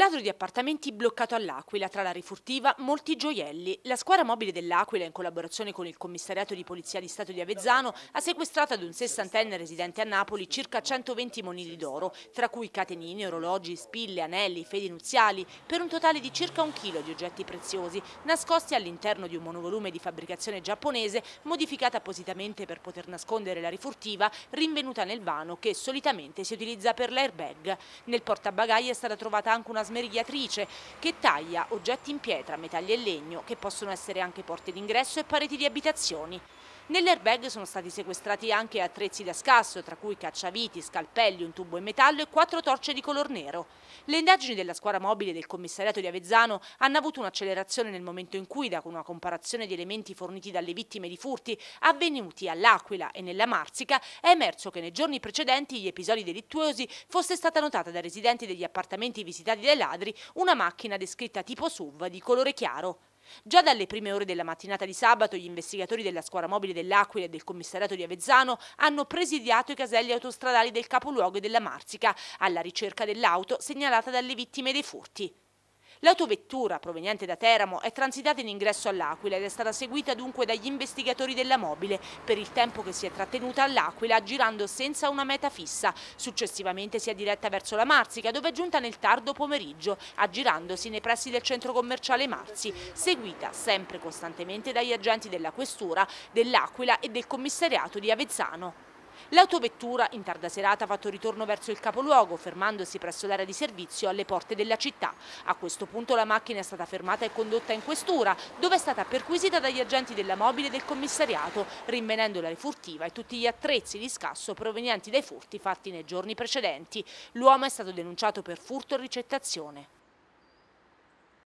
ladro di appartamenti bloccato all'Aquila, tra la rifurtiva molti gioielli. La squadra mobile dell'Aquila, in collaborazione con il commissariato di polizia di Stato di Avezzano, ha sequestrato ad un sessantenne residente a Napoli circa 120 monili d'oro, tra cui catenine, orologi, spille, anelli, fedi nuziali, per un totale di circa 1 chilo di oggetti preziosi, nascosti all'interno di un monovolume di fabbricazione giapponese, modificata appositamente per poter nascondere la rifurtiva, rinvenuta nel vano che solitamente si utilizza per l'airbag. Nel portabagagli è stata trovata anche una smerigliatrice che taglia oggetti in pietra, metalli e legno, che possono essere anche porte d'ingresso e pareti di abitazioni. Nell'airbag sono stati sequestrati anche attrezzi da scasso, tra cui cacciaviti, scalpelli, un tubo in metallo e 4 torce di color nero. Le indagini della squadra mobile del commissariato di Avezzano hanno avuto un'accelerazione nel momento in cui, da una comparazione di elementi forniti dalle vittime di furti avvenuti all'Aquila e nella Marsica, è emerso che nei giorni precedenti gli episodi delittuosi fosse stata notata dai residenti degli appartamenti visitati dai ladri una macchina descritta tipo SUV di colore chiaro. Già dalle prime ore della mattinata di sabato gli investigatori della squadra mobile dell'Aquila e del commissariato di Avezzano hanno presidiato i caselli autostradali del capoluogo e della Marsica alla ricerca dell'auto segnalata dalle vittime dei furti. L'autovettura proveniente da Teramo è transitata in ingresso all'Aquila ed è stata seguita dunque dagli investigatori della mobile per il tempo che si è trattenuta all'Aquila, girando senza una meta fissa. Successivamente si è diretta verso la Marsica, dove è giunta nel tardo pomeriggio, aggirandosi nei pressi del centro commerciale Marzi, seguita sempre costantemente dagli agenti della questura dell'Aquila e del commissariato di Avezzano. L'autovettura in tarda serata ha fatto ritorno verso il capoluogo, fermandosi presso l'area di servizio alle porte della città. A questo punto la macchina è stata fermata e condotta in questura, dove è stata perquisita dagli agenti della mobile del commissariato, rinvenendo la rifurtiva e tutti gli attrezzi di scasso provenienti dai furti fatti nei giorni precedenti. L'uomo è stato denunciato per furto e ricettazione.